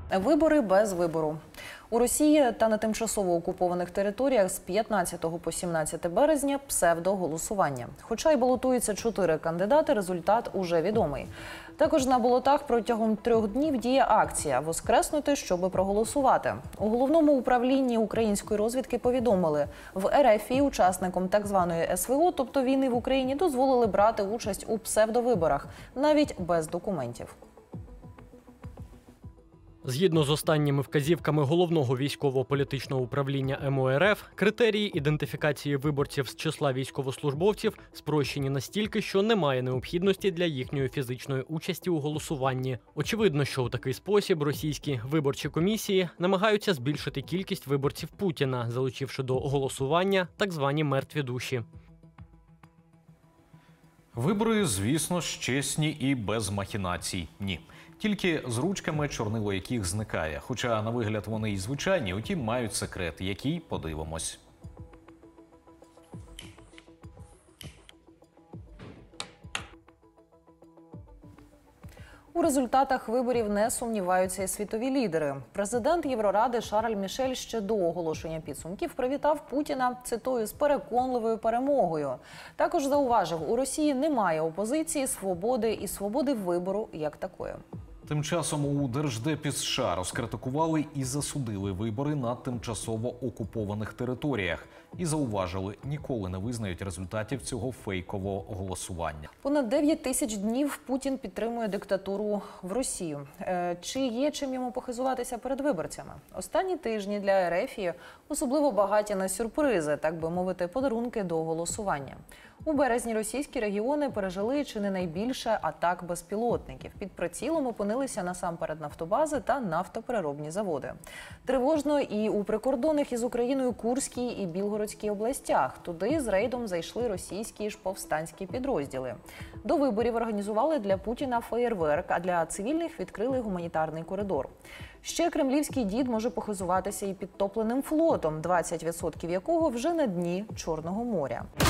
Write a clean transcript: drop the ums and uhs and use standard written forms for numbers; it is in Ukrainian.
Вибори без вибору. У Росії та на тимчасово окупованих територіях з 15 по 17 березня псевдоголосування. Хоча й балотуються 4 кандидати, результат уже відомий. Також на болотах протягом 3 днів діє акція «Воскреснути, щоби проголосувати». У Головному управлінні української розвідки повідомили, в РФ учасникам так званої СВО, тобто війни в Україні, дозволили брати участь у псевдовиборах, навіть без документів. Згідно з останніми вказівками Головного військово-політичного управління МО РФ, критерії ідентифікації виборців з числа військовослужбовців спрощені настільки, що немає необхідності для їхньої фізичної участі у голосуванні. Очевидно, що у такий спосіб російські виборчі комісії намагаються збільшити кількість виборців Путіна, залучивши до голосування так звані мертві душі. Вибори, звісно ж, чесні і без махінацій. Ні. Тільки з ручками, чорнило яких зникає. Хоча, на вигляд, вони і звичайні, утім, мають секрет, який подивимось. У результатах виборів не сумніваються і світові лідери. Президент Євроради Шарль Мішель ще до оголошення підсумків привітав Путіна, цитую, з переконливою перемогою. Також зауважив, у Росії немає опозиції, свободи і свободи вибору як такої. Тим часом у Держдепі США розкритикували і засудили вибори на тимчасово окупованих територіях. І зауважили, ніколи не визнають результатів цього фейкового голосування. Понад 9 тисяч днів Путін підтримує диктатуру в Росії. Чи є чим йому похизуватися перед виборцями? Останні тижні для РФ особливо багаті на сюрпризи, так би мовити, подарунки до голосування. У березні російські регіони пережили чи не найбільше атак безпілотників. Під прицілом опинилися насамперед нафтобази та нафтопереробні заводи. Тривожно і у прикордонних із Україною Курській і Білгородській областях. Туди з рейдом зайшли російські ж повстанські підрозділи. До виборів організували для Путіна феєрверк, а для цивільних відкрили гуманітарний коридор. Ще кремлівський дід може похизуватися і підтопленим флотом, 20% якого вже на дні Чорного моря.